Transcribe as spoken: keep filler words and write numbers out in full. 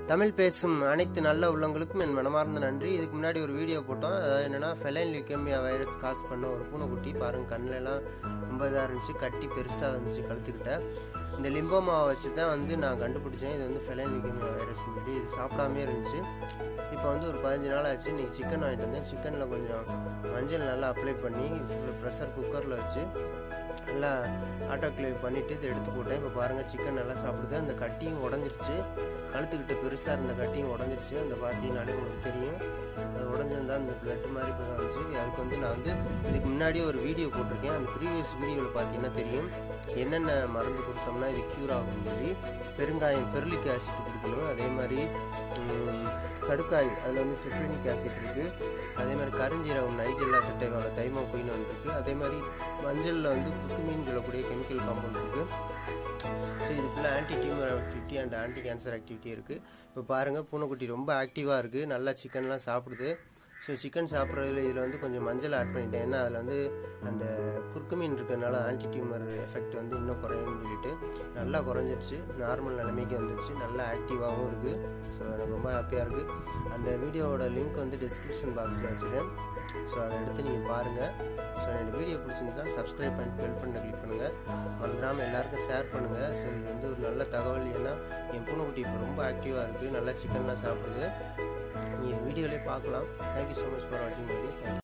தமிழ் பேசும் அனைத்து நல்ல உள்ளங்களுக்கும் என் மனமார்ந்த நன்றி. இதுக்கு முன்னாடி ஒரு வீடியோ போட்டோம். அதாவது என்னென்னா ஃபெலைன் லியூகேமியா வைரஸ் காஸ் பண்ண ஒரு பூனைக்குட்டி பாருங்கள், கண்ணிலலாம் ரொம்ப இதாக இருந்துச்சு, கட்டி பெருசாக இருந்துச்சு கழுத்துக்கிட்ட. இந்த லிம்போமாவை வச்சு தான் வந்து நான் கண்டுபிடிச்சேன் இது வந்து ஃபெலைன் லியூகேமியா வைரஸ்னு சொல்லி. இது சாப்பிடாமே இருந்துச்சு. இப்போ வந்து ஒரு பதினஞ்சு நாள் ஆச்சு. இன்றைக்கி சிக்கன் வாங்கிட்டு வந்தேன். சிக்கனில் கொஞ்சம் மஞ்சள் நல்லா அப்ளை பண்ணி ப்ரெஷர் குக்கரில் வச்சு நல்லா ஆட்டோக்ளேவ் பண்ணிவிட்டு இதை எடுத்து போட்டேன். இப்போ பாருங்கள், சிக்கன் நல்லா சாப்பிடுது. அந்த கட்டியும் உடஞ்சிருச்சு, கழுத்துக்கிட்ட பெருசாக இருந்த கட்டியும் உடஞ்சிருச்சு. அந்த பார்த்தீங்கன்னாலே உங்களுக்கு தெரியும், அது உடஞ்சிருந்தால் அந்த பிளட்டு மாதிரி இப்போ தான் வந்துச்சு. அதுக்கு வந்து நான் வந்து இதுக்கு முன்னாடியே ஒரு வீடியோ போட்டிருக்கேன். அந்த ப்ரீவியஸ் வீடியோவில் பார்த்தீங்கன்னா தெரியும் என்னென்ன மருந்து கொடுத்தோம்னா இது க்யூர் ஆகும்னு சொல்லி. பெருங்காயம் ஃபெர்லிக் ஆசிட் கொடுக்கணும். அதே மாதிரி கடுக்காய், அதில் வந்து சிட்ரினிக் ஆசிட் இருக்குது. அதே மாதிரி கருஞ்சீரகம் நைஜெல்லா செட்டைவாக தைமோகுயின் இருக்குது. அதே மாதிரி மஞ்சளில் வந்து குக்குமின்னு சொல்லக்கூடிய கெமிக்கல் காம்பவுண்ட் இருக்குது. ஸோ இது ஃபுல்லாக anti tumour activity and anti cancer activity இருக்குது. இப்போ பாருங்கள், பூனைக்குட்டி ரொம்ப ஆக்டிவாக இருக்குது, நல்லா சிக்கன்லாம் சாப்பிடுது. ஸோ சிக்கன் சாப்பிட்றதுல இதில் வந்து கொஞ்சம் மஞ்சள் ஆட் பண்ணிட்டேன். ஏன்னா அதில் வந்து அந்த குர்குமின் இருக்கிறதுனால ஆன்டி டியூமர் எஃபெக்ட் வந்து இன்னும் குறையும்னு சொல்லிட்டு நல்லா குறைஞ்சிருச்சு, நார்மல் நிலைமைக்கு வந்துருச்சு, நல்லா ஆக்டிவாகவும் இருக்குது. ஸோ எனக்கு ரொம்ப ஹாப்பியாக இருக்குது. அந்த வீடியோவோட லிங்க் வந்து டிஸ்கிரிப்ஷன் பாக்ஸில் வச்சுருக்கேன். ஸோ அதை எடுத்து நீங்கள் பாருங்கள். ஸோ என்னோடய வீடியோ பிடிச்சிருந்தா சப்ஸ்கிரைப் பண்ணிட்டு பெல் பண்ண கிளிக் பண்ணுங்கள். மறந்துடாமல் எல்லாருக்கும் ஷேர் பண்ணுங்கள். ஸோ இது வந்து ஒரு நல்ல தகவல். ஏன்னா என் பூனைக்குட்டி இப்போ ரொம்ப ஆக்டிவாக இருக்குது, நல்லா சிக்கன்லாம் சாப்பிடுது. நீங்கள் வீடியோலேயே பார்க்கலாம். தேங்க்யூ ஸோ மச் ஃபார் வாட்சிங் வீடியோ. தேங்க்யூ.